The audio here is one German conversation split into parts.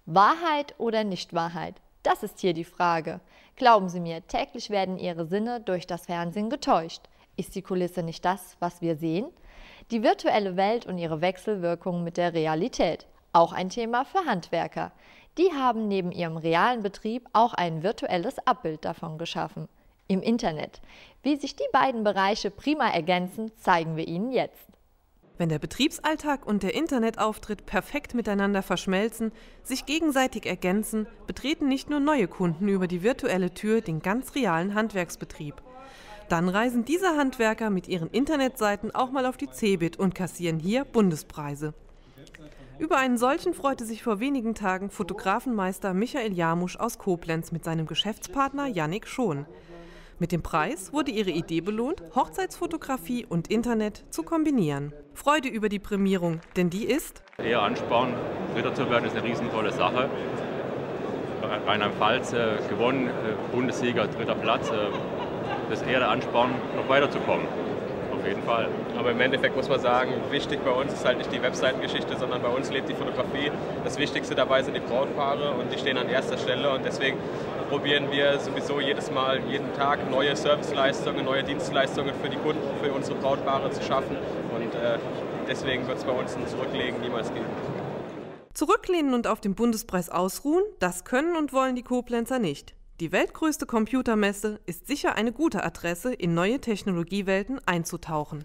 Wahrheit oder Nichtwahrheit? Das ist hier die Frage. Glauben Sie mir, täglich werden Ihre Sinne durch das Fernsehen getäuscht. Ist die Kulisse nicht das, was wir sehen? Die virtuelle Welt und ihre Wechselwirkung mit der Realität. Auch ein Thema für Handwerker. Die haben neben ihrem realen Betrieb auch ein virtuelles Abbild davon geschaffen. Im Internet. Wie sich die beiden Bereiche prima ergänzen, zeigen wir Ihnen jetzt. Wenn der Betriebsalltag und der Internetauftritt perfekt miteinander verschmelzen, sich gegenseitig ergänzen, betreten nicht nur neue Kunden über die virtuelle Tür den ganz realen Handwerksbetrieb. Dann reisen diese Handwerker mit ihren Internetseiten auch mal auf die CeBIT und kassieren hier Bundespreise. Über einen solchen freute sich vor wenigen Tagen Fotografenmeister Michael Jarmusch aus Koblenz mit seinem Geschäftspartner Jannik Schon. Mit dem Preis wurde ihre Idee belohnt, Hochzeitsfotografie und Internet zu kombinieren. Freude über die Prämierung, denn die ist: Eher anspornen, Dritter zu werden, ist eine riesentolle Sache. Rheinland-Pfalz gewonnen, Bundessieger, 3. Platz. Das ist eher der Ansporn, noch weiterzukommen. Auf jeden Fall. Aber im Endeffekt muss man sagen, wichtig bei uns ist halt nicht die Webseitengeschichte, sondern bei uns lebt die Fotografie. Das Wichtigste dabei sind die Brautpaare und die stehen an erster Stelle. Und deswegen probieren wir sowieso jedes Mal, jeden Tag neue Serviceleistungen, neue Dienstleistungen für die Kunden, für unsere Brautpaare zu schaffen. Und deswegen wird es bei uns ein Zurücklegen niemals geben. Zurücklehnen und auf dem Bundespreis ausruhen, das können und wollen die Koblenzer nicht. Die weltgrößte Computermesse ist sicher eine gute Adresse, in neue Technologiewelten einzutauchen.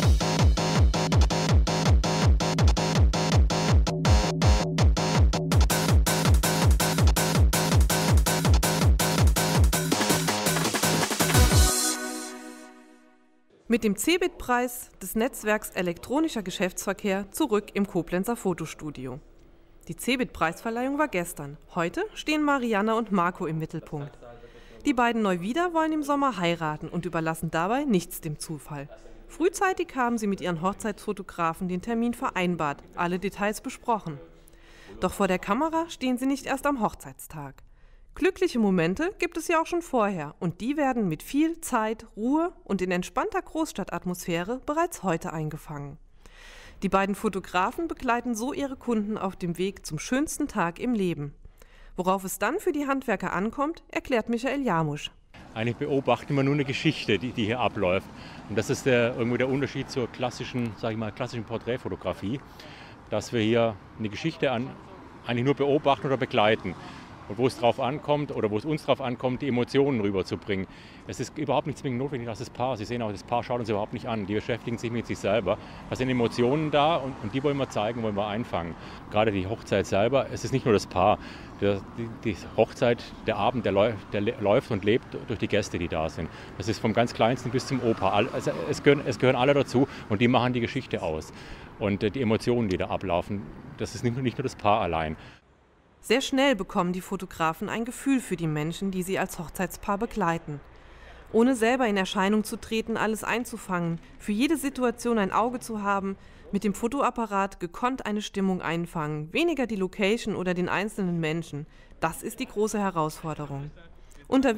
Mit dem CeBIT-Preis des Netzwerks Elektronischer Geschäftsverkehr zurück im Koblenzer Fotostudio. Die CeBIT-Preisverleihung war gestern. Heute stehen Marianna und Marco im Mittelpunkt. Die beiden Neuwieder wollen im Sommer heiraten und überlassen dabei nichts dem Zufall. Frühzeitig haben sie mit ihren Hochzeitsfotografen den Termin vereinbart, alle Details besprochen. Doch vor der Kamera stehen sie nicht erst am Hochzeitstag. Glückliche Momente gibt es ja auch schon vorher und die werden mit viel Zeit, Ruhe und in entspannter Großstadtatmosphäre bereits heute eingefangen. Die beiden Fotografen begleiten so ihre Kunden auf dem Weg zum schönsten Tag im Leben. Worauf es dann für die Handwerker ankommt, erklärt Michael Jarmusch. Eigentlich beobachten wir nur eine Geschichte, die hier abläuft. Und das ist irgendwo der Unterschied zur klassischen, klassischen Porträtfotografie, dass wir hier eine Geschichte eigentlich nur beobachten oder begleiten. Und wo es drauf ankommt oder wo es uns drauf ankommt, die Emotionen rüberzubringen. Es ist überhaupt nicht zwingend notwendig, dass das Paar, Sie sehen auch, das Paar schaut uns überhaupt nicht an, die beschäftigen sich mit sich selber. Da sind Emotionen da und die wollen wir zeigen, wollen wir einfangen. Gerade die Hochzeit selber, es ist nicht nur das Paar. Die Hochzeit, der Abend, der läuft und lebt durch die Gäste, die da sind. Das ist vom ganz Kleinsten bis zum Opa. Also es gehören alle dazu und die machen die Geschichte aus. Und die Emotionen, die da ablaufen, das ist nicht nur das Paar allein. Sehr schnell bekommen die Fotografen ein Gefühl für die Menschen, die sie als Hochzeitspaar begleiten. Ohne selber in Erscheinung zu treten, alles einzufangen, für jede Situation ein Auge zu haben, mit dem Fotoapparat gekonnt eine Stimmung einfangen, weniger die Location oder den einzelnen Menschen. Das ist die große Herausforderung. Unter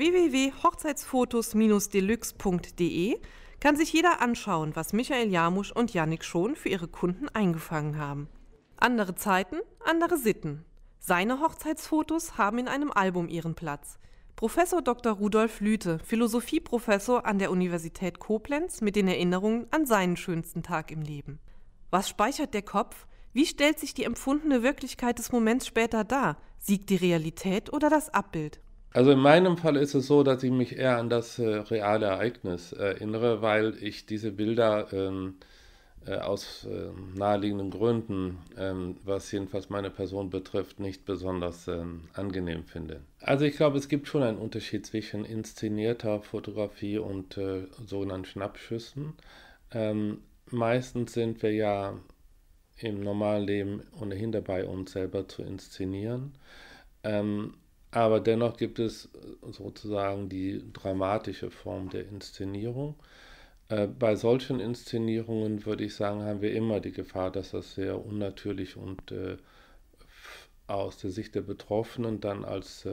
www.hochzeitsfotos-deluxe.de kann sich jeder anschauen, was Michael Jarmusch und Jannik Schon für ihre Kunden eingefangen haben. Andere Zeiten, andere Sitten. Seine Hochzeitsfotos haben in einem Album ihren Platz. Professor Dr. Rudolf Lüthe, Philosophieprofessor an der Universität Koblenz, mit den Erinnerungen an seinen schönsten Tag im Leben. Was speichert der Kopf? Wie stellt sich die empfundene Wirklichkeit des Moments später dar? Siegt die Realität oder das Abbild? Also in meinem Fall ist es so, dass ich mich eher an das reale Ereignis erinnere, weil ich diese Bilder aus naheliegenden Gründen, was jedenfalls meine Person betrifft, nicht besonders angenehm finde. Also ich glaube, es gibt schon einen Unterschied zwischen inszenierter Fotografie und sogenannten Schnappschüssen. Meistens sind wir ja im normalen Leben ohnehin dabei, uns selber zu inszenieren. Aber dennoch gibt es sozusagen die dramatische Form der Inszenierung. Bei solchen Inszenierungen, würde ich sagen, haben wir immer die Gefahr, dass das sehr unnatürlich und aus der Sicht der Betroffenen dann als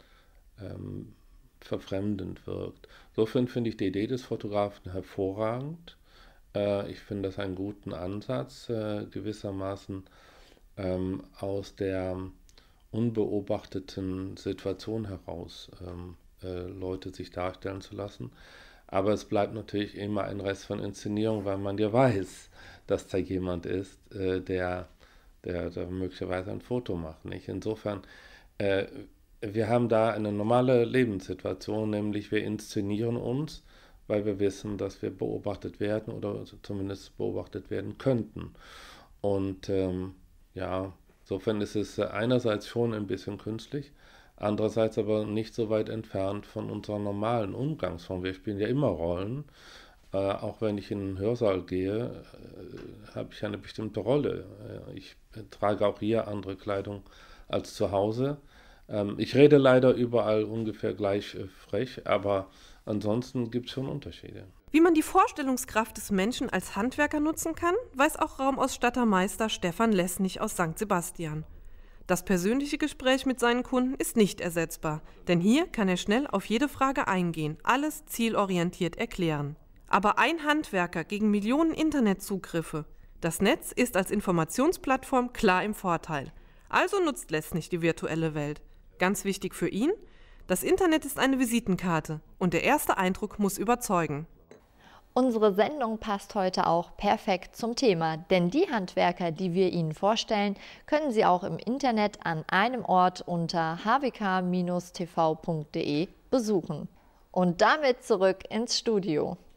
verfremdend wirkt. Insofern finde ich die Idee des Fotografen hervorragend. Ich finde das einen guten Ansatz, gewissermaßen aus der unbeobachteten Situation heraus Leute sich darstellen zu lassen. Aber es bleibt natürlich immer ein Rest von Inszenierung, weil man ja weiß, dass da jemand ist, der möglicherweise ein Foto macht. Nicht? Insofern, wir haben da eine normale Lebenssituation, nämlich wir inszenieren uns, weil wir wissen, dass wir beobachtet werden oder zumindest beobachtet werden könnten. Und insofern ist es einerseits schon ein bisschen künstlich, andererseits aber nicht so weit entfernt von unserer normalen Umgangsform. Wir spielen ja immer Rollen. Auch wenn ich in einen Hörsaal gehe, habe ich eine bestimmte Rolle. Ich trage auch hier andere Kleidung als zu Hause. Ich rede leider überall ungefähr gleich frech, aber ansonsten gibt es schon Unterschiede. Wie man die Vorstellungskraft des Menschen als Handwerker nutzen kann, weiß auch Raumausstattermeister Stefan Lesnig aus St. Sebastian. Das persönliche Gespräch mit seinen Kunden ist nicht ersetzbar, denn hier kann er schnell auf jede Frage eingehen, alles zielorientiert erklären. Aber ein Handwerker gegen Millionen Internetzugriffe. Das Netz ist als Informationsplattform klar im Vorteil. Also nutzt Lesnig die virtuelle Welt. Ganz wichtig für ihn: Das Internet ist eine Visitenkarte und der erste Eindruck muss überzeugen. Unsere Sendung passt heute auch perfekt zum Thema, denn die Handwerker, die wir Ihnen vorstellen, können Sie auch im Internet an einem Ort unter hwk-tv.de besuchen. Und damit zurück ins Studio.